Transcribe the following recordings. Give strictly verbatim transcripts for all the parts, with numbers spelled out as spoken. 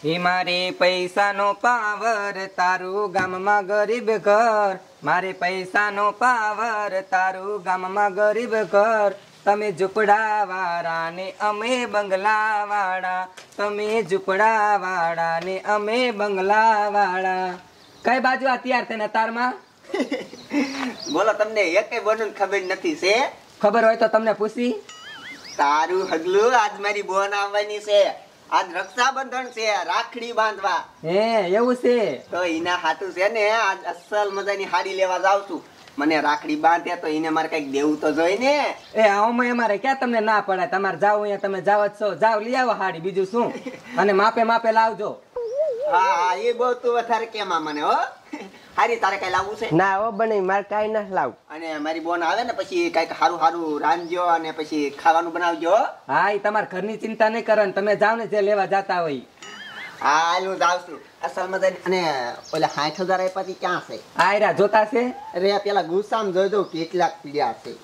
એ મારે પૈસાનો પાવર તારું ગામમાં ગરીબ ઘર, મારે પૈસાનો પાવર તારું ગામમાં ગરીબ ઘર, તમે ઝૂંપડા વાળા ને અમે બંગલા વાળા, તમે ઝૂંપડા વાળા ને અમે બંગલા વાળા. કઈ બાજુ આ તૈયાર થઈને તારમાં? બોલો, તમને એકે બોનું ખબર નથી છે? ખબર હોય તો તમને પૂછી. તારું હગલું આજ મારી બોન આવવાની છે. આજ રક્ષાબંધન છે, રાખડી બાંધવા. હે એવું છે? તો એના હાટું છે ને આજ અસલ મજાની હાડી લેવા જાવ છું. મને રાખડી બાંધે તો એને મારે કઈક દેવું તો જોઈ ને. એ આમાં અમારે ક્યાં તમને ના પડે, તમારે જાવ અહીંયા તમે જાવ જ છો, જાવ લઈ આવો હાડી, બીજું શું. અને માપે માપે લાવજો. હા હા, એ બહુ તું વધારે કેમાં મને હો. હારી, તારે કઈ લાવવું છે? ના હો બને, મારે કઈ ના લાવું. અને મારી બોન આવે ને પછી કઈક સારું સારું રાંધજો અને પછી ખાવાનું બનાવજો. હા, એ તમારા ઘરની ચિંતા નહીં કરો, તમે જાવ ને જે લેવા જતા હોય. હા, હું જાઉં છું અસલ મજાની. અને ઓલા સાઠ હજાર આપ્યા ક્યાં છે? આયરા જોતા છે? અરે પેલા ગુસ્સામાં જોજો કેટલાક પીડ્યા છે.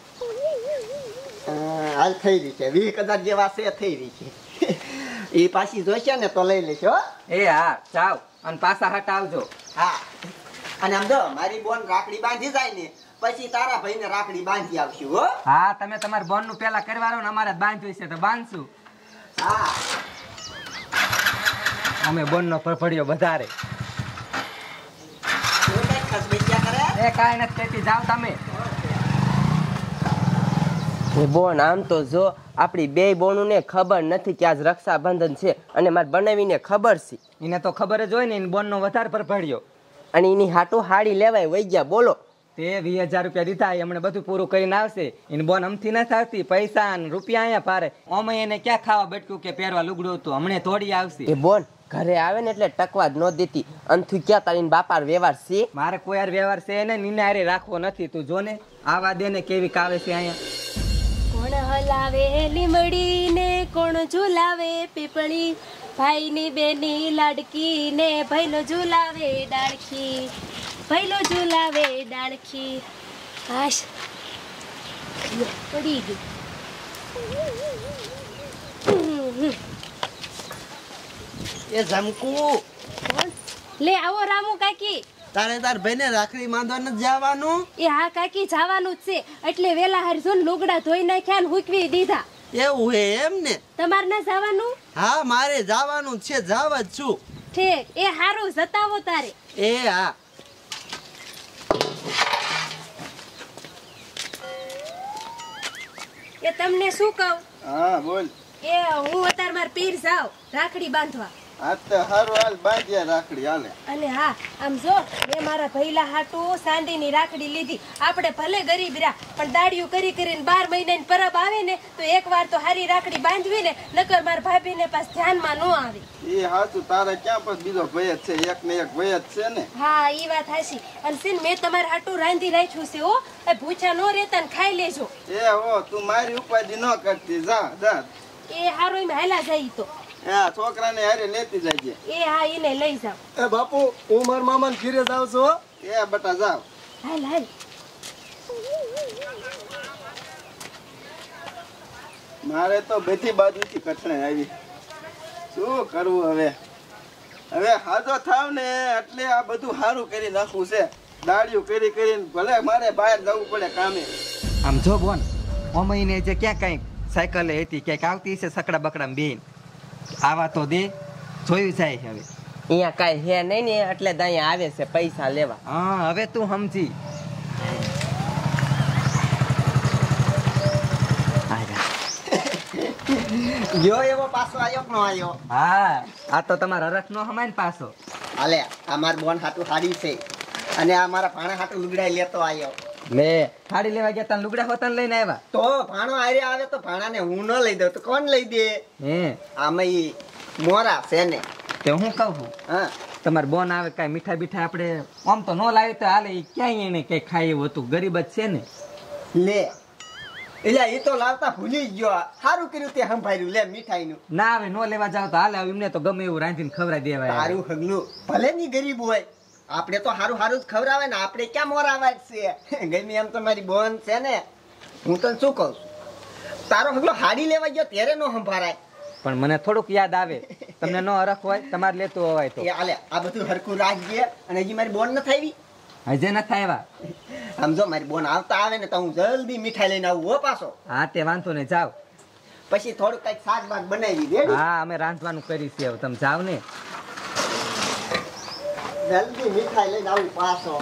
હાલ થઈ રહી છે, વીસ હજાર જેવા છે, થઈ રહી છે. એ પાછી જોઈશે ને તો લઈ લેશો. એ હા, જાવ અને પાછા હટ આવજો. હા, અને આમ જો મારી બોન રાખડી બાંધી જાય ને પછી તારા ભાઈને રાખડી બાંધી આવશું હો. હા, તમે તમારા બોન નું પેલા કરવાનો ને અમારે બાંધવું છે તો બાંધશું. હા, અમે બોન નો ફફડિયો વધારે. તું કઈ ખસબસ્યા કરે? એ કાંઈ નથી કહેતી, જાવ તમે. બોન આમ તો જો આપડી બે બોનું ને ખબર નથી કે આજ રક્ષાબંધન છે, અને મારે બનાવીને ખબર છે. એને તો ખબર જ હોય ને, બોન નો વધારે ફફડિયો. અને એની હાટું હાડી લેવાય વઈ ગયા. બોલો, તે વીસ હજાર રૂપિયા દીધા, એમણે બધું પૂરું કરીને આવશે. એને બોન અમથી નથી આવતી, પૈસા ને રૂપિયા અહીંયા પારે. ઓમે એને ક્યાં ખાવા બટકું કે પહેરવા લુગડું હતું, હમણે થોડી આવશે. એ બોન ઘરે આવે ને એટલે ટકવા જ ન દેતી. અંથું ક્યાં તારી બાપાર વ્યવહાર છે? મારે કોઈ યાર વ્યવહાર છે ને, નીને હારે રાખવો નથી. તું જો ને આવા દે ને કેવી કાવે છે અહીંયા. કોણ હલાવે લીમડી ને કોણ ઝુલાવે પીપળી, ભાઈની બેની લાડકી ને ભાઈલો ઝુલાવે ડાળખી, ભાઈલો ઝુલાવે ડાળખી. હાશ પડી ગઈ. એ ઝમકુ, કોણ? લે આવો રામુ કાકી. તારે તાર ભાઈને રાખડી બાંધવા નથી જવાનું? એ હા કાકી, જવાનું જ છે. એટલે વેલા હારી જો લુગડા ધોઈ નાખ્યા ને હુકવી દીધા. એવું હે એમ ને? તમારે ના જવાનું? હા, મારે જવાનું છે, જાવ જ છું. ઠીક, એ હારું જતાવો તારે. એ હા. એ તમને શું કહું? હા બોલ. એ હું અત્યારે માર પીર જાવ રાખડી બાંધવા. આ તો હારું, હાલ બાંધ્યા રાખડી હાલે. અને હા, આમ જો મેં મારા ભૈલા હાટુ સાંડીની રાખડી લીધી. આપણે ભલે ગરીબ રહ્યા પણ દાડિયું કરી કરીને બાર મહિનાની પરબ આવે ને તો એકવાર તો હારી રાખડી બાંધવી ને, નકર મારા ભાભીને પાસ ધ્યાનમાં ન આવે. એ હાચું, તારે ક્યાં પછી બીજો ભય જ છે, એક ને એક ભય જ છે ને. હા, ઈ વાત હાચી. અને સિન મેં તમારા હાટુ રાંધી રાખ્યું છે હો, એ ભૂખ્યા ન રહેતા ને ખાઈ લેજો. એ હો, તું મારી ઉપાધિ ન કરતી, જા જા. એ હારો એમ હાલા જાય તો. હા, છોકરાને હારે લેતી જાય. એ હા, એને લઈ જાવ. એ બાપુ, હું મારા મામાને ઘરે જાવ છું. એ બેટા જાવ. હાલ હાલ. મારે તો બધી બાજુથી કઠણાઈ આવી. શું કરવું હવે? હવે હાજો થાવ ને એટલે આ બધું સારું કરી નાખવું છે. દાડિયું કરી કરીને ભલે મારે બહાર જવું પડે કામે. આમ જો બોન, ઓમઈને જે ક્યાં કઈક સાયકલ હતી ક્યાંક આવતી છે સકડા બકડા બેન, આવા તો દે, જોયું જાય હવે. અહીંયા કઈ હે નહીં ને એટલે જ અહીંયા આવે છે પૈસા લેવા. હા, હવે તું સમજી. યો એવો પાછો આયો કે નો આયો? હા, આ તો તમારા હરખ નો હમાય ને પાછો. હાલે, આ માર બોન હાટુ હાડી છે અને આ મારા ભાણા હાટુ લુગડાઈ લેતો આયો. લે, હાડી લેવા ગયા તને લુગડા હોતા લઈને આવ્યા. તો ભાણો આરે આવે તો ભાણાને હું ન લઈ દઉં તો કોણ લઈ દે? હે, આમાં ઈ મોરા છે ને. તે હું કહું છું, હા, તમારે બોન આવે કઈ મીઠા બીઠા આપણે આમ તો ન લાવી તો હાલે. ઈ ક્યાંય એને કઈ ખાય એવું હતું, ગરીબ જ છે ને. લે એટલે એ તો લાવતા ભૂલી જ ગયો. સારું કર્યું તે સંભાળ્યું. લે મીઠાઈનું ના આવે, નો લેવા જાવ તો હાલે. એમને તો ગમે એવું રાંધીને ખવડાવી દેવાય. સારું હગલું ભલે ની ગરીબ હોય, આપણે તો સારું સારું જ ખવડાવે ને. આપણે ક્યાં મોરાવા છે? ગમે એમ તો મારી બોન છે ને. હું તને શું કહું છું, તારો હગલો હાડી લેવા ગયો ત્યારે નો સંભાળાય. પણ મને થોડુંક યાદ આવે, તમને નો હરખ હોય તમારે લેતું હોય તો એ આલે આ બધું હરખું રાખજે અને હજી મારી બોન નથી આવી હજે નથી આવ્યા સમજો મારી બોન આવતા આવે ને તો હું જલ્દી મીઠાઈ લઈને આવું હો પાછો હા તે વાંધો ને જાઓ પછી થોડું કઈક શાક બાક બનાવી રેડી હા અમે રાંધવાનું કરીશું હવે તમે જાઓ ને જલ્દી મીઠાઈ લઈને આવું પાછો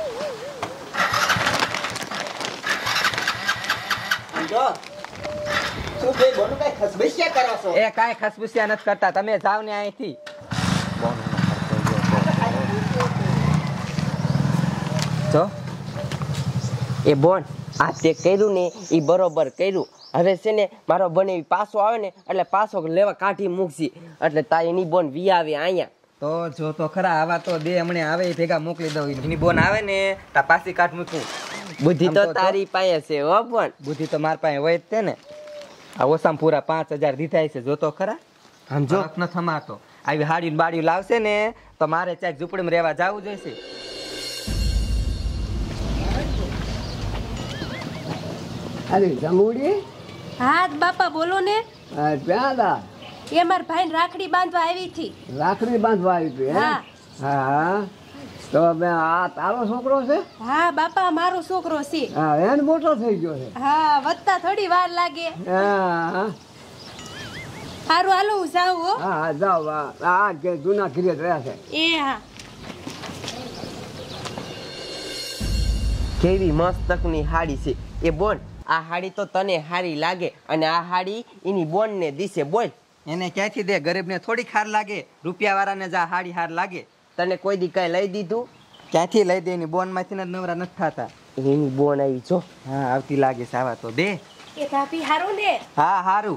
સમજો શું બે બોનું કઈ ખસબસિયા કરો છો એ કાંઈ ખસબુસિયા નથી કરતા તમે જાઓ ને અહીંથી જો એ બોન આ તે કર્યું ને એ બરોબર કર્યું હવે છે ને મારો બનેવી પાછો આવે ને એટલે પાછો લેવા કાઢી મૂકશી એટલે તા એની બોન વી આવે અહીંયા તો જો તો ખરા આવા તો બે હમણે આવે એ ભેગા મોકલી દઉં એની બોન આવે ને તા પાછી કાઢ મૂકું બુદ્ધિ આમ તો તો તારી પાસે છે હો પણ બુદ્ધિ તો મારા પાસે હોય જ તે ને આ ઓછામાં પૂરા પાંચ હજાર દીધા છે જો તો ખરા આમ જો ન થમાતો આવી હાડી બાડી લાવશે ને તો મારે ચાક ઝૂંપડીમાં રહેવા જવું જોઈશે અરે જમુડી હા બાપા બોલો ને આ ક્યાં હતા એ મારા ભાઈને રાખડી બાંધવા આવી હતી રાખડી બાંધવા આવી હતી હે? હા. હા તો બે આ તારો છોકરો છે હા બાપા મારો છોકરો છે હા એને મોટો થઈ ગયો છે હા વધતા થોડી વાર લાગે હા સારું હાલો હું જાઉં હો હા હા જાઓ આ- આ કે જૂના ઘીરે જ રહ્યા છે એ હા કેવી મસ્તકની હાડી છે એ બોન આ હાડી તો તને હારી લાગે અને આ હાડી એની બોન ને દિશે બોલ એને ક્યાંથી દે ગરીબને થોડી ખાર લાગે રૂપિયા વાળાને જા હાડી હાર લાગે તને કોઈ દી કઈ લઈ દીધું ક્યાંથી લઈ દે એની બોન માંથી જ નવરા નથી થતા એની બોન આવી જો હા આવતી લાગે છે આવા તો દે એ ભાભી હારું ને હા હારું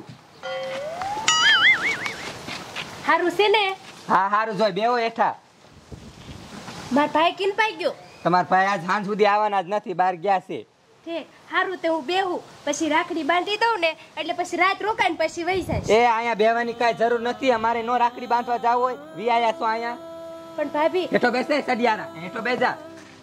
હારું છે ને હા હારું જોઈ બેહો હેઠા મારા ભાઈ કિન પાઈ ગયો તમારા ભાઈ આજ સાંજ સુધી આવવાના જ નથી બહાર ગયા છે ઠીક હારું તે હું બેહું પછી રાખડી બાંધી દઉં ને એટલે પછી રાત રોકાઈને પછી વહી જાય એ અહીંયા બેવાની કાંઈ જરૂર નથી અમારે નો રાખડી બાંધવા જાવ હોય વી આયા છો અહીંયા પણ ભાભી હેઠો બેસે સડિયારા હેઠો બેજા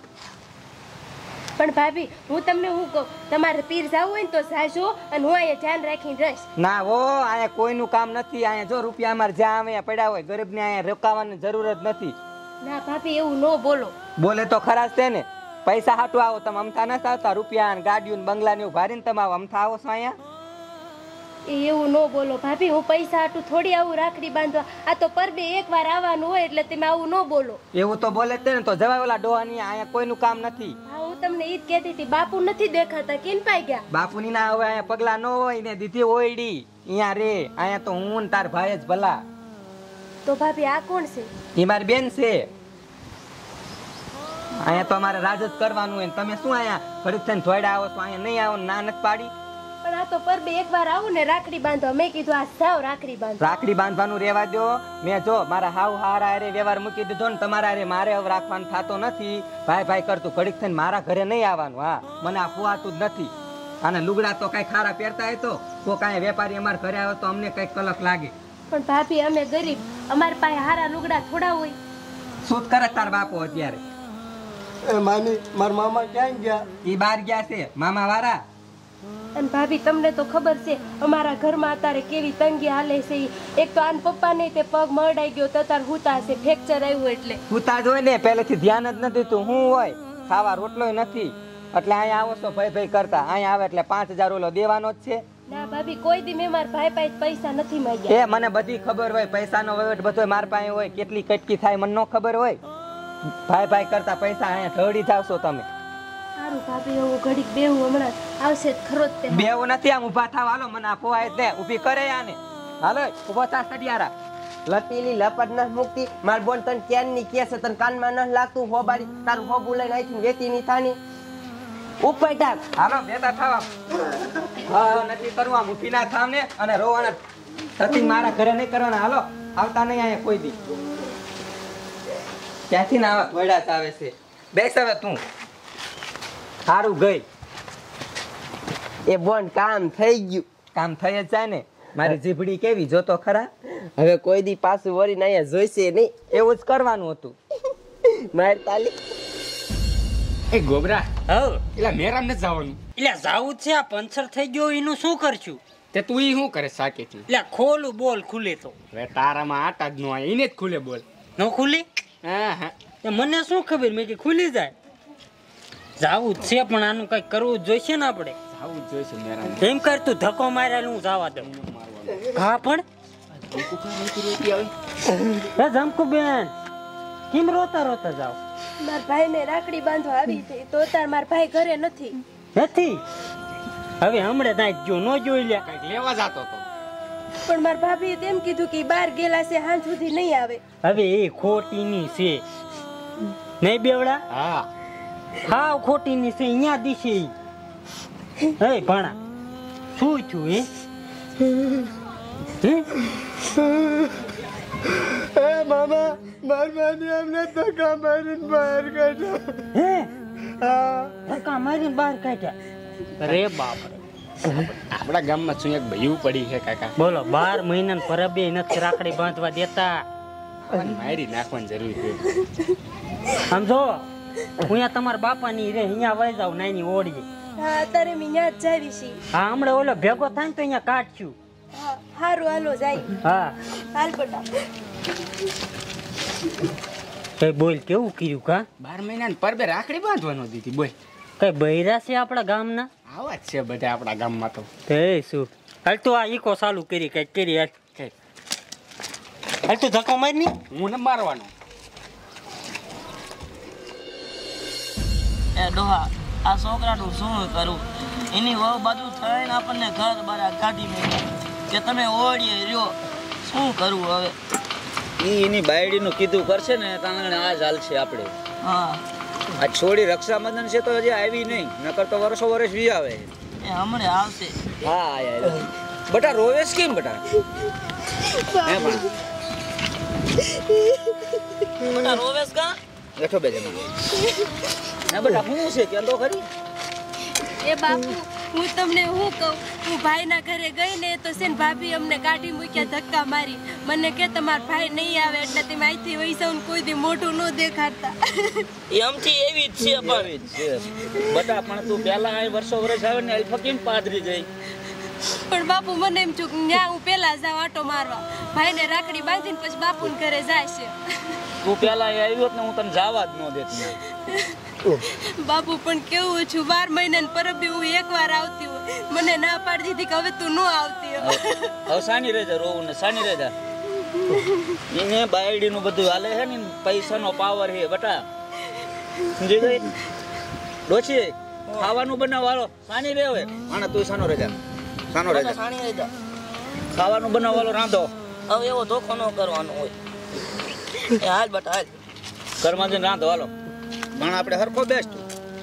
પણ ભાભી હું તમને હું કહું તમારે પીર જવું હોય ને તો જાજો અને હું અહીંયા ધ્યાન રાખીને રહીશ ના હો અહીંયા કોઈનું કામ નથી અહીંયા જો રૂપિયા અમારે જ્યાં આવે પડ્યા હોય ગરીબને અહીંયા રોકાવાની જરૂર જ નથી ના ભાભી એવું ન બોલો બોલે તો ખરા જ છે ને પૈસા હાટું આવો તમે અમથા નથી આવતા રૂપિયા ને ગાડીઓ ને બંગલા ને ભારીને તમે આવો અમથા આવો છો અહીંયા એ એવું ન બોલો ભાભી હું પૈસા હાટું થોડી આવું રાખડી બાંધવા આ તો પરબે એક વાર આવવાનું હોય એટલે તમે આવું ન બોલો એવું તો બોલે જ છે ને તો જવાય ઓલા ડોહાની અહીંયા કોઈનું કામ નથી હા હું તમને ઈ જ કહેતી હતી બાપુ નથી દેખાતા કેમ પાઈ ગયા બાપુની ના હવે અહીંયા પગલા ન હોય ને દીધી ઓયડી અહીંયા રે અહીંયા તો હું ને તાર ભાઈ જ ભલા તો ભાભી આ કોણ છે એ મારી બેન છે અહીંયા તો અમારે રાજ જ કરવાનું હોય ને તમે શું અહીંયા ફરી થઈને ધોઈડા આવો છો અહીંયા નહીં આવો ને ના નથી પાડી પણ આ તો પરબે એક વાર આવું ને રાખડી બાંધવા મેં કીધું આ સાવ રાખડી બાંધવા રાખડી બાંધવાનું રેવા દો મેં જો મારા હાવ હારા હારે વ્યવહાર મૂકી દીધો ને તમારા હારે મારે હવે રાખવાનું થતો નથી ભાઈ ભાઈ કરતું ઘડીક થઈને મારા ઘરે નહીં આવવાનું હા મને આ ફુવાતું જ નથી અને લુગડા તો કઈ ખારા પહેરતા હોય તો કોઈ કાંઈ વેપારી અમારા ઘરે આવે તો અમને કઈક કલક લાગે પણ ભાભી અમે ગરીબ અમારી પાસે હારા લુગડા થોડા હોય શું કરે તાર બાપો અત્યારે એ માની મારા મામા ક્યાં ગયા ઈ બાર ગયા છે મામા વાળા અને ભાભી તમને તો ખબર છે અમારા ઘરમાં અત્યારે કેવી તંગી હાલે છે ઈ. એક તો આન પપ્પા ને તે પગ મરડાઈ ગયો તો તાર હુતા છે ફ્રેક્ચર આવ્યું એટલે પૂતા જ હોય ને પહેલેથી ધ્યાન જ નથી તું હું હોય ખાવા રોટલોય નથી એટલે અહીંયા આવો છો ભાઈ ભાઈ કરતા અહીંયા આવે એટલે પાંચ હજાર ઓલો દેવાનો જ છે ના ભાભી કોઈ દી મેં મારા ભાઈ પાસે પૈસા નથી માંગ્યા એ મને બધી ખબર હોય પૈસાનો વહીવટ બધો માર પાસે હોય કેટલી કટકી થાય મને નો ખબર હોય ભાઈ ભાઈ કરતા પૈસા અહીંયા ઢળી જાવશો તમે સારું ભાભી હું ઘડીક બેહું હમણાં આવશે જ ખરો જ તે બેવું નથી આમ ઊભા થાવ હાલો મને આ પોવાય જ ને ઊભી કરે આને હાલો ઊભો થા સડિયારા લપીલી લપટ ન મૂકતી માર બોન તને ક્યાં ની કે છે તને કાનમાં ન લાગતું હોબાડી તારું હોબુ લઈને આઈથી વેતી ની થાની ઉપર ટાક હાલો બેતા થાવ આમ. હા નથી કરવું આમ ઊભી ના થાવ ને અને રોવાના સતી મારા ઘરે નહીં કરવાના હાલો આવતા નહીં અહીંયા કોઈ દી ક્યાંથી ના આવા વડાસ આવે છે બેસ હવે તું સારું ગઈ એ બોન કામ થઈ ગયું કામ થઈ જ જાય ને મારી જીભડી કેવી જોતો ખરા હવે કોઈ દી પાછું વળીને અહીંયા જોઈશે નહીં એવું જ કરવાનું હતું માર તાલી એ ગોબરા હવ એલા મેરામ ને જવાનું એટલે જાવું જ છે આ પંચર થઈ ગયો એનું શું કરશું તે તું ઈ શું કરે સાકેથી? એટલે ખોલું બોલ ખુલે તો હવે તારામાં આટા જ ન આવે, એને જ ખુલે બોલ. ન ખુલી હા હા એ મને શું ખબર મેં કે ખુલી જાય. જાવું જ છે પણ આનું કઈ કરવું જ જોઈશે ને આપણે. આવું જ જોઈશે મેરા. એમ કર તું ધક્કો માર્યા હું જવા દઉં. હા પણ હે જમકુ બેન કેમ રોતા રોતા જાવ? મારા ભાઈને રાખડી બાંધવા આવી હતી તો તાર મારા ભાઈ ઘરે નથી. નથી હવે હમણાં ત્યાં જો ન જોઈ લે. કઈક લેવા જાતો તો. પણ મારા ભાભીએ તેમ કીધું કે બહાર ગયેલા છે હાંજ સુધી નહીં આવે. હવે એ ખોટીની છે નહીં બેવડા? હા હાવ ખોટીની છે અહીંયા દિશે. હે ભણા શું થયું હે? હે એ મામા મારવાની અમને ધક્કા મારીને બહાર કાઢ્યો. હે હા ધક્કા મારીને બહાર કાઢ્યા? અરે બાપ રે. આપણા ગામમાં શું એક ભયું પડી છે કાકા. બોલો બાર મહિના પરબે નથી રાખડી બાંધવા દેતા. મારી નાખવાની જરૂર છે. સમજો હું અહીંયા તમારા બાપાની રે અહીંયા વળી જાવ નાની ઓળી. હા અત્યારે મેં ન્યા જ જાવી છી. હા હમણાં ઓલો ભેગો થાય ને તો અહીંયા કાઢશું. હા હારું હાલો જાય. હા હાલ બટા. કઈ બોલ કેવું કર્યું કા? બાર મહિના પર બે રાખડી બાંધવાનો દીધી બોલ. કઈ બૈરા છે આપણા ગામના? આવા જ છે બધા આપણા ગામમાં તો. તે શું હાલ તું આ ઈકો ચાલુ કરી કઈક કરી હાલ. હાલ તું ધક્કો માર ની. હું ન મારવાનો. એ ડોહા આ છોકરાનું શું કરું? એની વહુ બાજુ થઈને આપણને ઘર બહાર કાઢી મૂકી કે તમે ઓળીએ રહ્યો. શું કરવું હવે? ઈ એની બાયડીનું કીધું કરશે ને તાણે આ જ હાલ છે આપણે. હા આ છોડી રક્ષાબંધન છે તો હજી આવી નહીં, નકર તો વર્ષો વર્ષ વી આવે. એ હમણે આવશે. હા આયા બટા રોવેશ કેમ બટા? હે પણ બેટા રોવેશ કા? બેઠો બે જણા. હે બટા શું છે કે તો ખરી? એ બાપુ હું તમને શું કહું, હું ભાઈના ઘરે ગઈ ને તો છે ને ભાભી અમને કાઢી મૂક્યા ધક્કા મારી. મને કે તમારા ભાઈ નહીં આવે એટલે તમે અહીંથી વૈસાવ કોઈ દી મોઢું ન દેખાડતા. એ આમથી એવી જ છે પણ બટા પણ તું પહેલા આ વર્ષો વર્ષ આવે ને અલ્ફા કેમ પાદરી જઈ? પણ બાપુ મને એમ છું ન્યા હું પેલા જાવ આટો મારવા. ભાઈને રાખડી બાંધીને પછી બાપુને ઘરે જાય છે. તું પહેલા આવ્યો ને હું તને જવા જ ન દેત. બાપુ પણ કેવું છું બાર મહિના પરબે હું એકવાર આવતી હોય, મને ના પાડી દીધી કે હવે તું ન આવતી. હવે સાની રહેજા રોવું ને સાની રહેજા. એને બાયડી નું બધું હાલે છે ને પૈસાનો પાવર છે બટા. સમજી ગઈ? ડોછી ખાવાનું બનાવવાળો સાની રહે હવે. આને તું સાનો રહેજા, સાનો રહેજા. સાણી રહી જા. ખાવાનું બનાવવાળો રાંધો. હવે એવો ધોખો ન કરવાનો હોય. એ હાલ બટા હાલ. ઘરમાં જઈને રાંધો હાલો. પણ આપણે હરખો બેસ્ટ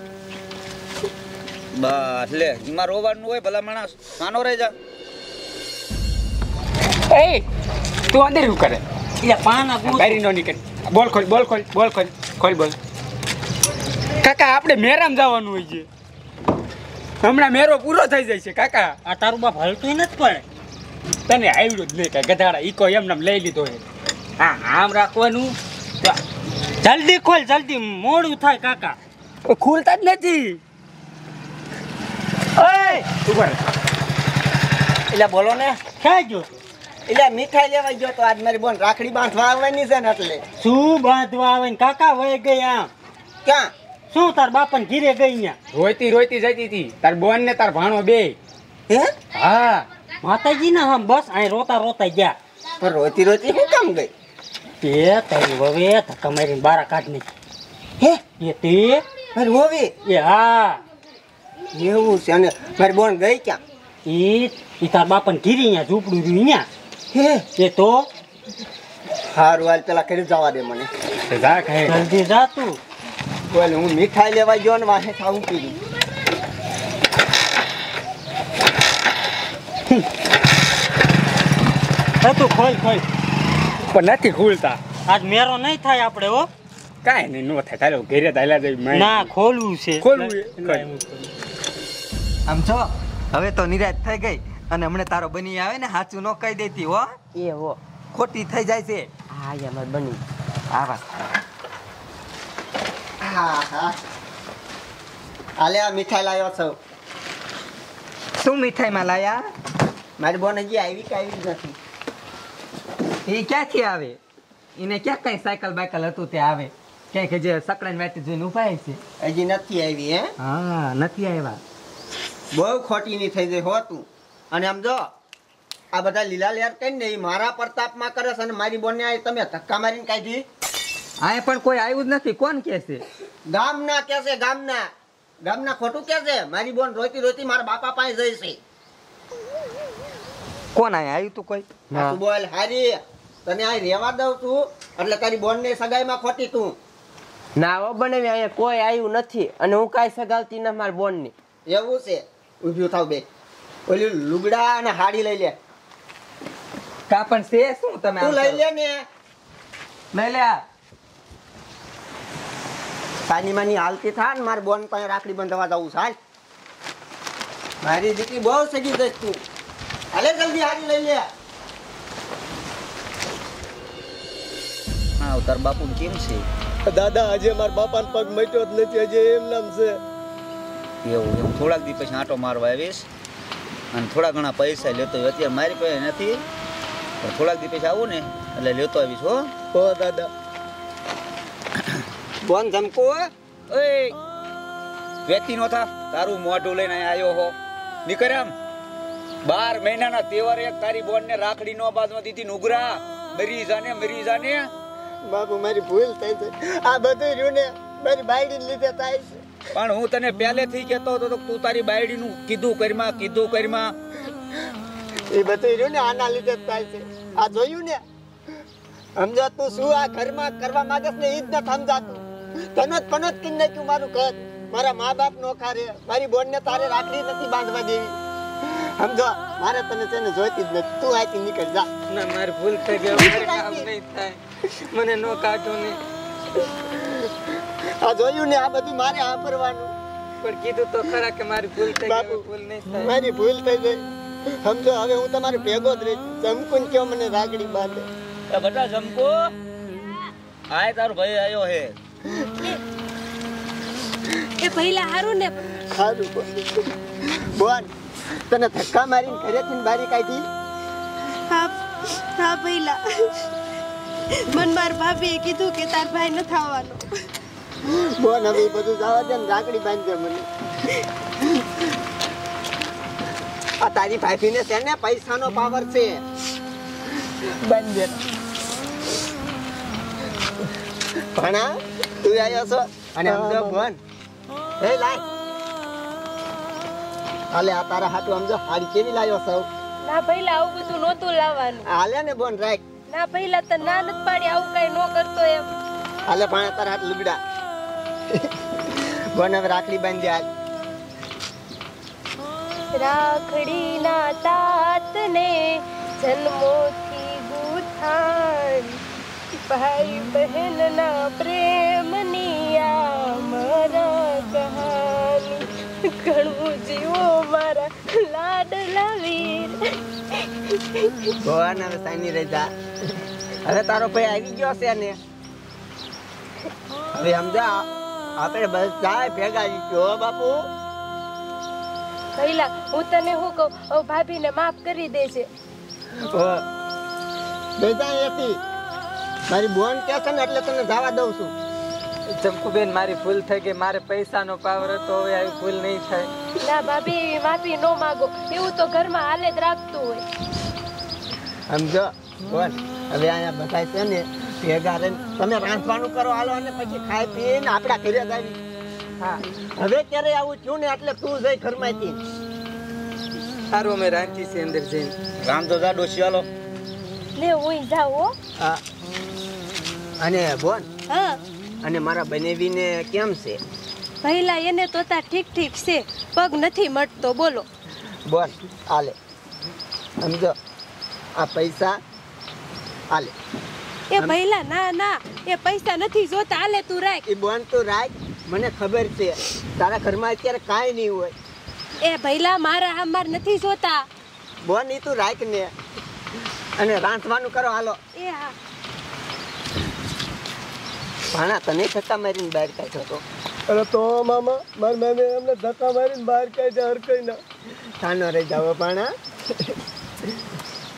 બસ લે. એમાં રોવાનું હોય ભલા માણસ સાનો રહી જા. એ તું અંદર શું કરે? એટલે પાના પૂછ. બારી નો નીકળ. બોલ ખોલ બોલ ખોલ બોલ ખોલ ખોલ બોલ. કાકા આપણે મેરામ જવાનું હોય છે. હમણાં મેરો પૂરો થઈ જાય છે કાકા. આ તારું બાપ હલતું નથી પડે. તને આવડ્યું જ નહીં કાંઈ ગધાડા. ઈકો એમને લઈ લીધો છે. હા આમ રાખવાનું. જલ્દી ખોલ જલ્દી મોડું થાય કાકા. ખુલતા જ નથી. ઓય ઉપર એટલે બોલો ને. ક્યાં ગયો? એટલે મીઠાઈ લેવા ગયો તો આજ મારી બોન રાખડી બાંધવા આવવાની છે ને એટલે. શું બાંધવા આવે ને કાકા વહી ગઈ આમ? ક્યાં? શું તાર બાપા ને ઘીરે ગઈ અહીંયા? રોઈતી રોઈતી જતી હતી તાર બોન ને તાર ભાણો બે. હે હા માતાજી ના હમ બસ અહીં રોતા રોતા ગયા. પણ રોતી રોતી શું કામ ગઈ? તે તારી વવે ધક્કા મારીને બારા કાઢ નાખી. હે એ તે મારી હોવી એ હા એવું છે. અને મારી બોન ગઈ ક્યાં? ઈ ઈ તાર બાપા ને ઘીરે અહીંયા ઝૂંપડું રહ્યું અહીંયા. હે એ તો હારું હાલ પેલા કરી જવા દે મને. જા ખાય. જલ્દી જા તું. બોલ હું મીઠાઈ લેવા ગયો ને વાહે ખાવું પીધું. એ તું ખોલ ખોલ. પણ નથી ખુલતા. આજ મેરો નહીં થાય આપણે હો. કાંઈ નહીં નો થાય. ચાલો ઘેરે તાલ્યા જઈ. ના ખોલવું છે. ખોલવું છે. આમ છો હવે તો નિરાશ થઈ ગઈ અને હમણે તારો બની આવે ને સાચું ન કહી દેતી હો. એ હો ખોટી થઈ જાય છે. હા યાર મારે બની આવા હા હા હાલે આ મીઠાઈ લાવ્યો છો. શું મીઠાઈમાં લાયા? મારી બોન હજી આવી કે આવી જ નથી. એ ક્યાંથી આવે? એને ક્યાં કઈ સાયકલ બાયકલ હતું તે આવે ક્યાંક જે સકડાને વાટી જોઈને ઉભા છે. હજી નથી આવી હે? હા નથી આવ્યા. બહુ ખોટી ની થઈ જાય હો તું. અને આમ જો આ બધા લીલા લેર કઈ ને મારા પ્રતાપમાં કરે છે અને મારી બોનને આ તમે ધક્કા મારીને કાઢી. આ પણ કોઈ આવ્યું જ નથી. કોણ કે છે? ગામના કે છે ગામના ગામના ખોટું કે છે. મારી બોન રોતી રોતી મારા બાપા પાસે જઈ છે. કોણ આયા આવ્યું તું કોઈ? તું બોલ હારી તને આ રેવા દઉં છું એટલે તારી બોન ને સગાઈમાં ખોટી તું. ના હો બનાવી અહીંયા કોઈ આવ્યું નથી અને હું કાંઈ સગાવતી ન મારી બોનની. એવું છે? ઉભ્યું થાવ બે. ઓલી લુગડા અને હાડી લઈ લે. કા પણ છે શું તમે? તું લઈ લે ને. લઈ લે. સાની માની હાલતી થા ને મારી બોન પાસે રાખડી બંધવા જવું છે. મારી દીકરી બહુ સગી જઈશ તું. હાલે જલ્દી હાડી લઈ લે. હા તાર બાપુ કેમ છે? દાદા આજે મારા બાપાનો પગ મટ્યો જ નથી. હજી એમ નામ છે. એવું એમ થોડાક દી પછી આંટો મારવા આવીશ અને થોડા ઘણા પૈસા લેતો હોય. અત્યારે મારી પાસે નથી પણ થોડાક દી પછી આવું ને એટલે લેતો આવીશ. હો હો દાદા. બોન જમકો ઓય વેતી નો થા. તારું મોઢું લઈને અહીંયા આવ્યો હો. નીકળ આમ. બાર મહિનાના તહેવારે એક તારી બોન ને રાખડી નો બાજમાં દીધી નુગરા. મરી જાને મરી જાને. બાપુ મારી ભૂલ થઈ છે. આ બધું રહ્યું ને મારી બાયડી લીધે થાય છે. પણ હું તને પહેલેથી કહેતો હતો તું તારી બાયડી નું કીધું કરમાં કીધું કરમાં. એ બધું રહ્યું ને આના લીધે જ થાય છે. આ જોયું ને સમજો તું શું આ ઘરમાં કરવા માંગે છે ને એ જ નથી સમજાતું. તને જ પનત કરી નાખ્યું મારું ઘર. મારા મા બાપ નો ખારે મારી બોન ને તારે રાખડી નથી બાંધવા દેવી. સમજો મારે તને છે ને જોઈતી જ નથી. તું આથી નીકળ જા. ના મારી ભૂલ થઈ ગઈ. મારે કામ નહીં થાય. મને નો કાઢો ને. આ જોયું ને આ બધું મારે આ કરવાનું. પણ કીધું તો ખરા કે મારી ભૂલ થઈ બાપુ ગઈ. ભૂલ નહીં થાય. મારી ભૂલ થઈ ગઈ. સમજો હવે હું તમારે ભેગો જ રહીશ. જમકુન કયો મને રાખડી બાંધે. એ બટા જમકો આય તારો ભાઈ આવ્યો હે. એ પહેલા હારું ને. હારું બોન તને ધક્કા મારીને ઘરેથી બારી કાઢી. હા હા પહેલા મન માર ભાભીએ કીધું કે તાર ભાઈ ન થવાનો. બોન હવે એ બધું જવા દે ને રાખડી બાંધજે મને. આ તારી ભાભીને છે ને પૈસાનો પાવર છે. બાંધજે. ભણા તું આવ્યો છો અને સમજો બોન એ લાય હાલે આ તારા હાટુ સમજો હાડી કેવી લાવ્યો છો. ના પહેલા આવું બધું નહોતું લાવવાનું. હાલે ને બોન રાખ. ના પહેલા તો ના નત પાડી આવું કઈ નો કરતો એમ. હાલે ભણા તારા હાથ લુગડા. બોન હવે રાખડી બાંધી હાલ. રાખડી ના તાત ને જન્મોથી ગુથાણ ભાઈ બહેન ના પ્રેમ ની આ મારા કહાની. ઘણું જીવો મારા લાડલા વીર. બોન હવે સાની રહી જા. હવે તારો ભાઈ આવી ગયો છે ને હવે સમજા આપણે બસ જાય ભેગા ગયો બાપુ. પહેલા હું તને શું કહું ભાભી ને માફ કરી દે છે. મારી બોન કે છે ને એટલે તને જવા દઉં છું. ચંપુબેન મારી ભૂલ થઈ ગઈ. મારે પૈસાનો પાવર હતો. હવે આવી ભૂલ નહીં થાય. ના ભાભી એવી માફી નો માંગો. એવું તો ઘરમાં હાલે જ રાખતું હોય. સમજો બોન હવે અહીંયા બધા છે ને ભેગા રહીને તમે રાંધવાનું કરો હાલો અને પછી ખાઈ પીને આપણા ઘરે જ આવી. હા હવે ક્યારે આવું થયું ને એટલે તું જઈ ઘરમાંથી. સારું અમે રાંધી છે અંદર જઈને. રામ તો જા ડોસી હાલો. લે હું જાઉં હો. હા અને બોન હા અને મારા બનેવીને કેમ છે? પહેલા એને તો તા ઠીક ઠીક છે. પગ નથી મટતો. બોલો બોન હાલે સમજો આ પૈસા હાલે. એ પહેલા ના ના એ પૈસા નથી જોતા. હાલે તું રાખ. એ બોન તું રાખ. મને ખબર છે તારા ઘરમાં અત્યારે કાંઈ નહીં હોય. એ પહેલા મારા અમાર નથી જોતા. બોન ઈ તું રાખ ને અને રાંધવાનું કરો હાલો. એ હા ભાણા તને ધક્કા મારીને બહાર કાઢ્યો તો. અરે તો મામા મારી મમ્મી એમને ધક્કા મારીને બહાર કાઢ્યા હર કઈ ના. થાનો રહી જાવ ભાણા.